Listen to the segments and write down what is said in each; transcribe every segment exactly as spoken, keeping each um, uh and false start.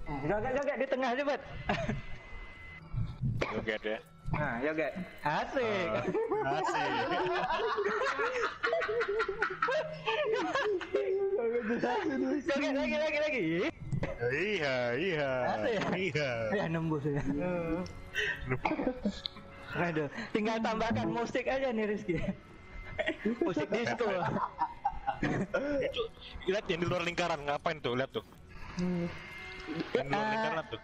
Joget-joget di tengah cepet. Joget ya. Nah, joget. Asik. Uh, asik. Joget lagi lagi lagi. Iya, iya. Iya. Ya nembus ya. Aduh, tinggal tambahkan musik aja nih Rizky. Musik disco. Itu lihat yang di luar lingkaran, ngapain tuh? Lihat tuh. Yang di luar lingkaran tuh.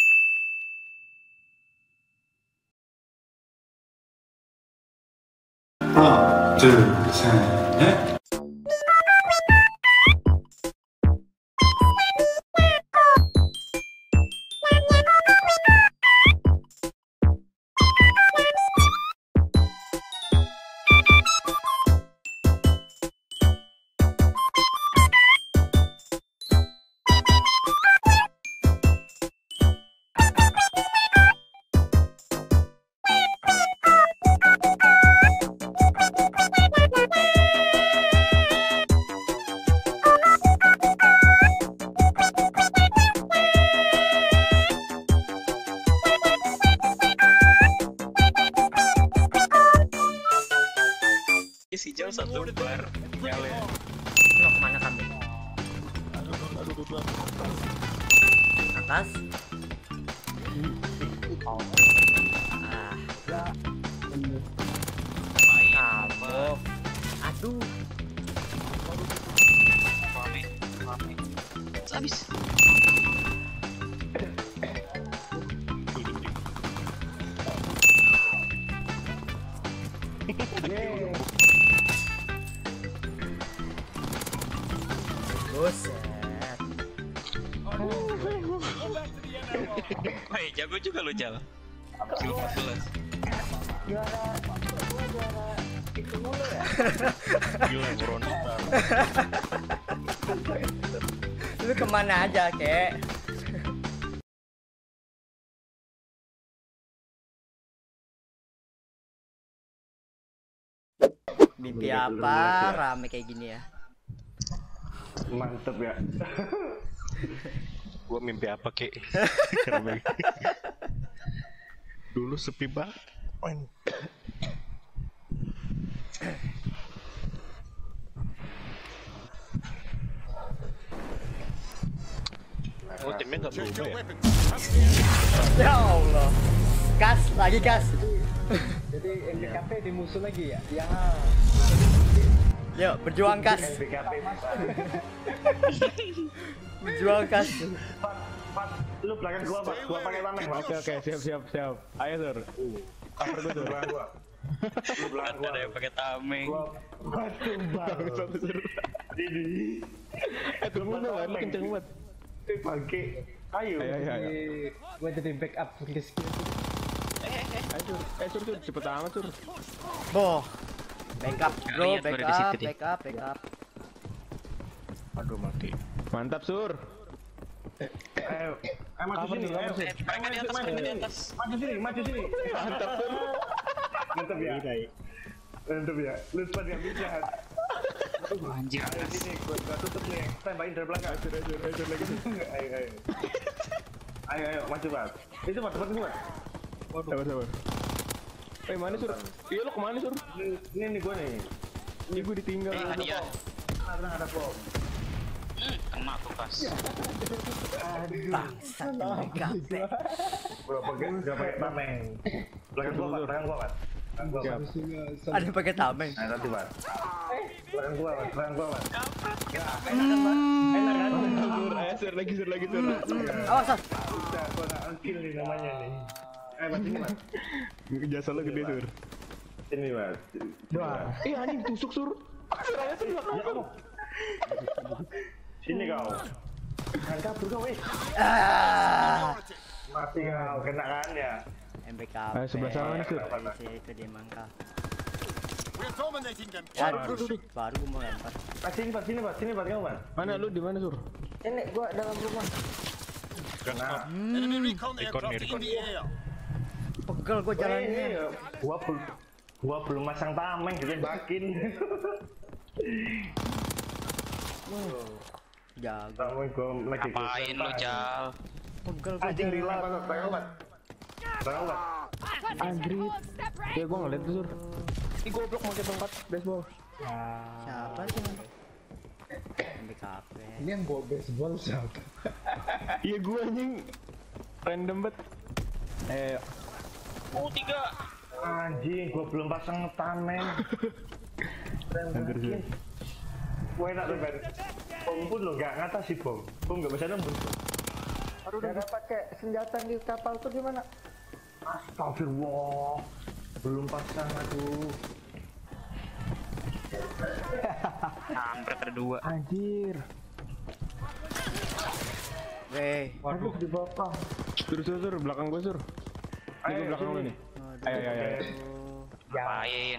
하나, 둘, 셋, 넷. Si jauh satu bar nyale. Noh, kemana kamu? Atas? Oh. Ah. Kamu. Aduh. Rame, rame. Habis. Buset. Woi, jago juga lu, Jal. Skill empat belas. Juara, gua juara itu mulu ya. Gila, Corona. Lu kemana aja, kek? Mimpi apa rame kayak gini ya? Mantep ya. Gua mimpi apa, Kek? Dulu sepi banget. Oh, timnya nggak berubah ya? Ya Allah. Gas, lagi gas. Jadi M B K P di musuh lagi ya? Ya. Yuk, berjuang gas. M B K P Berjuang gas. Pak, Pak, lu belakang gua, Pak. Gua pakai tameng, Pak. Oke oke siap siap siap. Ayo Sur. Cover gua tuh belakang gua. Lu belakang gua. Ada yang pakai tameng. Gua waduh, Bang. Ini. Eh tunggu dulu, lu kenceng banget. Eh, bangke. Ayo. Ayo ayo ayo. Gua jadi backup Rizky. Ayo Sur. Eh Sur Sur cepet amat Sur. Boh. Backup, bro, Lihat baru di backup, situ, Dik. backup, backup. Aduh, mati. Mantap Sur. Ayo. Ayo maju Cover sini, nih, ayo. cover sih. Mereka di atas, mereka di atas. Maju sini, maju sini. Mantap Sur. Mantap ya. Mantap ya. Lu cepat enggak bisa. Anjir. Ayo sini, gua gua tutup nih. Tembakin dari belakang. Sur ayo Sur ayo Sur lagi. Ayo, ayo. Ayo, ayo, maju, Pak. Itu Pak, tepat gua. Sabar sabar. Eh mana Sur? Iya lu kemana Sur? Ini, ini nih gua nih. Ini gue ditinggal. Eh, hadiah. Ada ada bom. Kena tuh pas. Bangsat, backup. Gua pakai enggak pakai tameng. Belakang gua, Pak. Belakang gua, Pak. Belakang gua, Pak. Ada yang pakai tameng. Nah, nanti, Pak. Belakang gua, Pak. Belakang gua, Pak. Enak kan, Pak? Enak kan? Sur, ayo Sur lagi Sur lagi Sur. Awas, awas. Udah, gua nak kill nih namanya nih. Eh, Pak, sini, Pak. Jasa lo gede Sur. Sini, Pak. Doa. Eh anjing tusuk Sur. Sur ayo Sur belakang. Sini kau. Jangan kabur kau, eh. Ah. Mati kau, kena kan ya. M B K. Ayo, sebelah sana nih, Sur. Itu dia mangkal. Waduh, baru gua mau lempar. Pak, sini, Pak. Sini, Pak. Sini, Pak. Kamu, Pak. Mana lu di mana Sur? Ini gua dalam rumah. Kena. Recon nih, recon. Pegel gua jalannya. Eh, gua belum gua belum masang tameng ditembakin. Jago. Tameng gua lagi Ngapain lu, Jal? Pegel gua Anjing jalan. reload. Pakai obat. Pakai obat. Anjrit. Ya gua ngeliat tuh sur. Ih goblok pakai tongkat baseball. Siapa sih? M B K P. Ini yang bawa baseball siapa? Iya gua anjing. Random bet. Eh. Oh tiga. Anjing, gua belum pasang ngetan-men. Hampir sih. Gue enak tuh Ben. Bom pun lo nggak ngatasi bom. Bom nggak bisa nembus. Aduh, udah pakai senjata di kapal tuh gimana? Astagfirullah. Belum pasang aduh. Kampret ada dua. Anjir. Weh. Waduh di bawah. Sur sur sur belakang gua sur. Ini gua belakang lu nih. Ayo ayo ayo. Ngapain?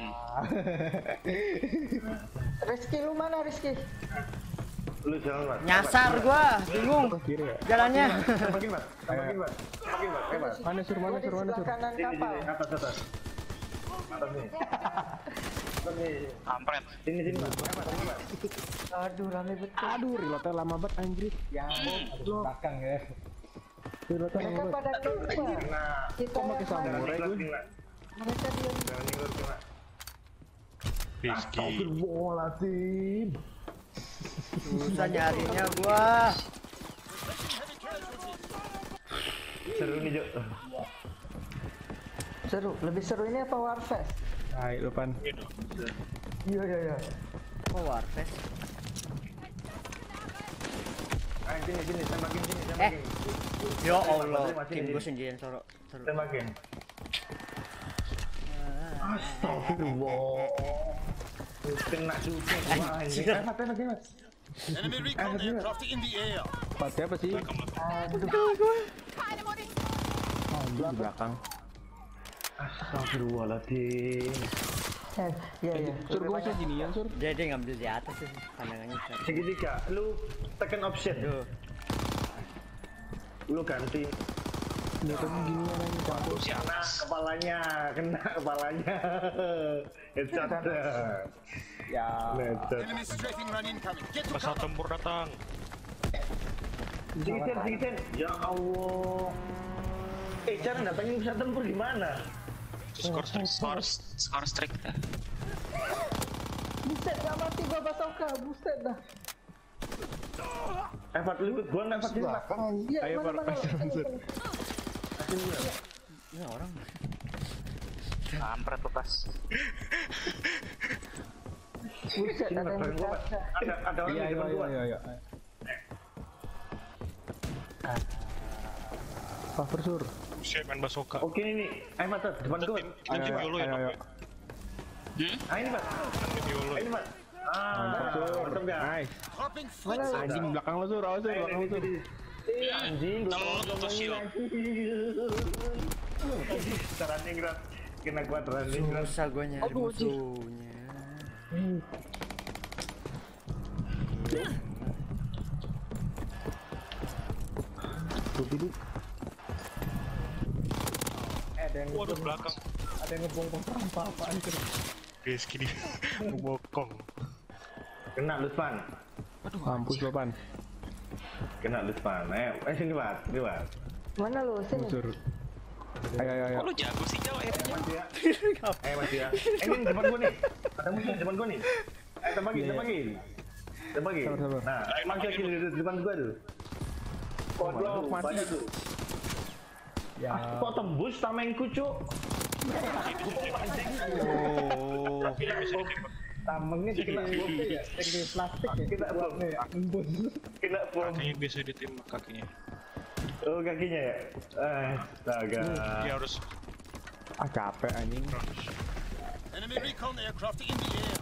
Rizky lu mana Rizky? Lu jalan Mas. Nyasar gua, bingung Kiri ya. jalannya. Tembakin Mas. Tembakin Mas. Tembakin Mas. Eh Mas. Mana sur mana Gua di sur mana sebelah sur. kanan Sini kapal. sini atas atas. Atas nih. Atas nih. Kampret. Sini sini Mas. Eh Mas, sini Mas. Aduh, rame betul. Aduh reloadnya lama banget anjir. Ya, Belakang ya. Reloadnya mereka lama banget. pada keluar. Nah, Kita Kok pakai yang samurai mana? jangan gue? kena. Mereka diam. Jangan ninggur kena. Rizky. Astagfirullahaladzim. Susah nyarinya gua. Seru nih Jo. Seru, lebih seru ini apa Warfest? Hai depan. Iya iya iya. Oh, Warfest. Ayo sini sini tembakin sini Eh. tembakin. Ya Allah, Masih tim di gua sini. sendirian sorok. Seru. Tembakin. Astagfirullah. Kena juga gua anjing. Eh, Mas, tembak, tembak. Enemy recon aircraft in the air. Patnya apa sih? Oh, di belakang. Astagfirullahaladzim. Eh, iya iya. Sur gua sih ginian sur. Dia dia ngambil di atas sih pandangannya. Segitiga, lu tekan option. Tuh. Lu ganti. Datang ginian aja campur. Kena kepalanya, kena kepalanya. Headshot. Ya. Headshot. Enemy strafing run incoming. Get to Pesawat cover. tempur datang. Segitiga, segitiga. Ya Allah. Eh, cara datangin pesawat tempur di mana? Skor strike. Skor skor strike dah. Buset, gak mati gua bazooka. Buset dah. Evat, lu ikut gua, Evat. Iya, Ayo, mana Pak. mana. Sur. Ini orang. Kampret lepas. Buset, Sini, ada Mas, yang bareng gua, Mas. berkaca. Ada, ada orang Iya di iya depan iya gua. iya iya. Cover sur. Buset main basoka. Oke, ini. Ayo, Mas, depan Kita gua. tim kita tim Ayo, Yolo ya. ayo, ayo. Ah, ini, Mas. Tim Yolo. Ini, Mas. Ah, Mantap sur. mantap nggak? Nice. Dropping fleet. Anjing belakang lo sur, awas sur, Ayo, belakang lo ini, sur. ini. Eh, anjing, gua Telur mau tuh, ngomongin Sil. anjing. Running grab. Kena kuat running grab. Susah gua nyari musuhnya. Tuh ini. Waduh belakang. Ada yang ngebongkong sampah apaan sur. Rizky di bokong. Kena Lutfan. Mampus lo pan. Kena Lutfan. Eh, eh sini, Pak. Sini, Pak. Mana lu? Sini. Sur. Ayo ayo ayo. Kok lu jago sih jauh akhirnya? Mas ya. Eh, Mas ya. Eh, ini depan gua nih. Ada musuh di depan gua nih. Eh, tembakin, Iya, iya. tembakin. Tembakin. Sabar, sabar. Nah, manggil sini di depan gua tuh. Kodok, mati tuh. Ya. Kok tembus tamengku, Cuk? Oh. Tamengnya kena bom ya. Di plastik ya. Kena bom ya. Embus. Kena bom. Kakinya biasa ditembak kakinya. Oh, kakinya ya. Eh, astaga. Dia harus Ah capek anjing. Enemy recon aircraft in the air.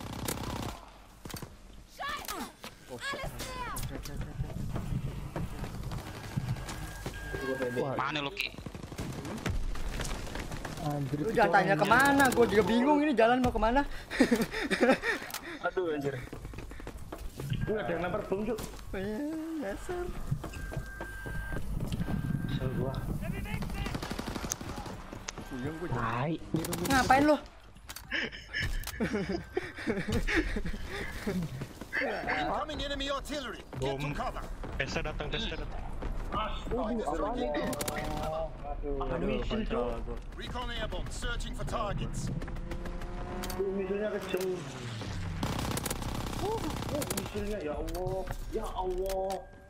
Oh, shit. Wah, Mana lu Ki? anjir. Lu jangan tanya kemana, gua juga bingung ini jalan mau kemana. Aduh anjir. Lu ada yang lempar bom, Cuk. Dasar. Kesel gua. Puyeng gua. Tai. Ngapain lu? Incoming enemy artillery. Get to Boom. cover. Tessa datang, Tessa datang. Apaan itu? Aduh, kontrol gua. Recon airborne, searching for targets. Misalnya kejam. Oh, misalnya ya Allah, ya Allah.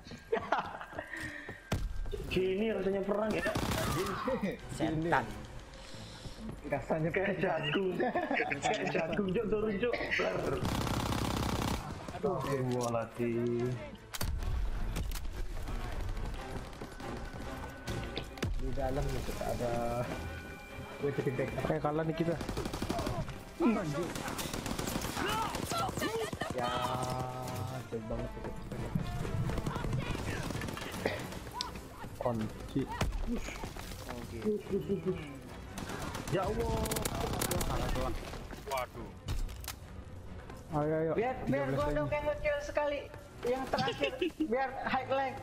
Gini rasanya perang ya. Setan. Rasanya Kayak jagung, kayak jagung jok turun jok. Aduh, gua lagi. di dalam itu ada. Gue jadi back. Kayak kalah nih kita. Ya, jauh banget itu. Kunci. Ya Allah. Waduh. Ayo ayo. Biar biar gue dong yang nge-kill sekali. Yang terakhir biar high leg.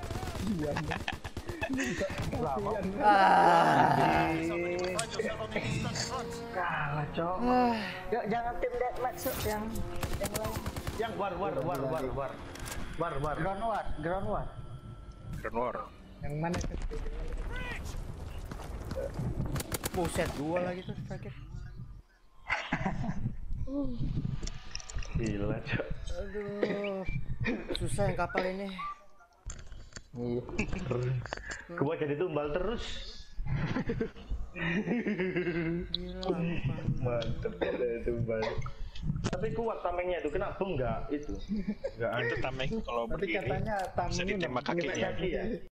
Ah. Find yourself on the eastern front. Kalah cok. Yuk, jangan tim deathmatch yuk, yang yang lain. Yang war war war war war war war. Ground war, ground war. Grand War. Yang mana itu? Buset, dua lagi tuh terakhir. Gila cok. Aduh. Susah yang kapal ini. Iya. Gua jadi tumbal terus. Gila. Mantep ya tumbal. Tapi kuat tamengnya itu, kenapa enggak itu? Enggak Itu tameng kalau Tapi berdiri katanya bisa tamunya ditembak nggak- nggak kakinya. kaki ya.